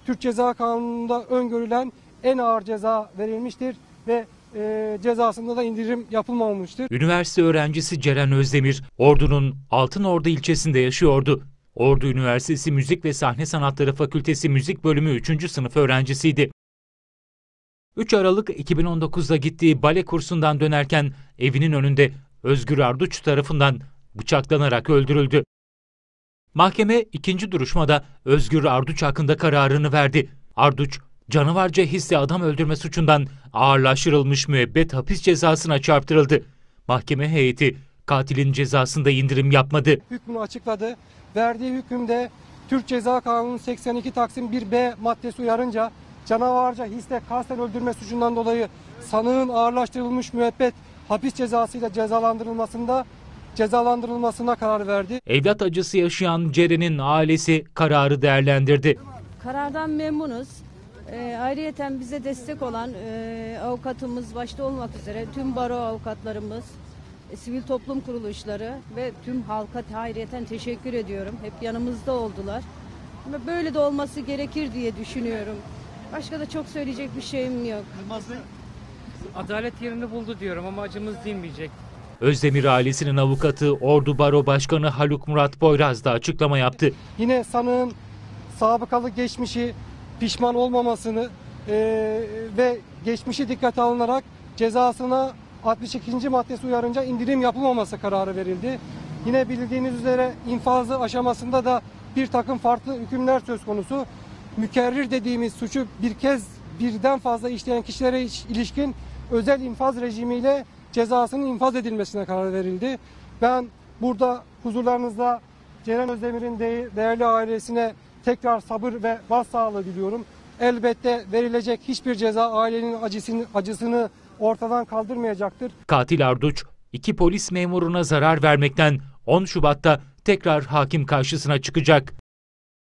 Türk Ceza Kanunu'nda öngörülen en ağır ceza verilmiştir ve cezasında da indirim yapılmamıştır. Üniversite öğrencisi Ceren Özdemir, Ordu'nun Altınordu ilçesinde yaşıyordu. Ordu Üniversitesi Müzik ve Sahne Sanatları Fakültesi Müzik Bölümü 3. sınıf öğrencisiydi. 3 Aralık 2019'da gittiği bale kursundan dönerken evinin önünde Özgür Arduç tarafından bıçaklanarak öldürüldü. Mahkeme ikinci duruşmada Özgür Arduç hakkında kararını verdi. Arduç, canavarca hisle adam öldürme suçundan ağırlaştırılmış müebbet hapis cezasına çarptırıldı. Mahkeme heyeti katilin cezasında indirim yapmadı. Hükmünü açıkladı. Verdiği hükümde Türk Ceza Kanunu 82 Taksim 1B maddesi uyarınca canavarca hisle kasten öldürme suçundan dolayı sanığın ağırlaştırılmış müebbet hapis cezasıyla cezalandırılmasına karar verdi. Evlat acısı yaşayan Ceren'in ailesi kararı değerlendirdi. Karardan memnunuz. Ayrıyeten bize destek olan avukatımız başta olmak üzere tüm baro avukatlarımız, sivil toplum kuruluşları ve tüm halka ayrıyeten teşekkür ediyorum. Hep yanımızda oldular. Ama böyle de olması gerekir diye düşünüyorum. Başka da çok söyleyecek bir şeyim yok. Adalet yerini buldu diyorum ama acımız dinmeyecek. Özdemir ailesinin avukatı Ordu Baro Başkanı Haluk Murat Boyraz da açıklama yaptı. Yine sanığın sabıkalı geçmişi, pişman olmamasını ve geçmişi dikkate alınarak cezasına 62. maddesi uyarınca indirim yapılmaması kararı verildi. Yine bildiğiniz üzere infazı aşamasında da bir takım farklı hükümler söz konusu. Mükerrir dediğimiz suçu birden fazla işleyen kişilere ilişkin özel infaz rejimiyle cezasının infaz edilmesine karar verildi. Ben burada huzurlarınızda Ceren Özdemir'in değerli ailesine tekrar sabır ve başsağlığı diliyorum. Elbette verilecek hiçbir ceza ailenin acısını ortadan kaldırmayacaktır. Katil Arduç, 2 polis memuruna zarar vermekten 10 Şubat'ta tekrar hakim karşısına çıkacak.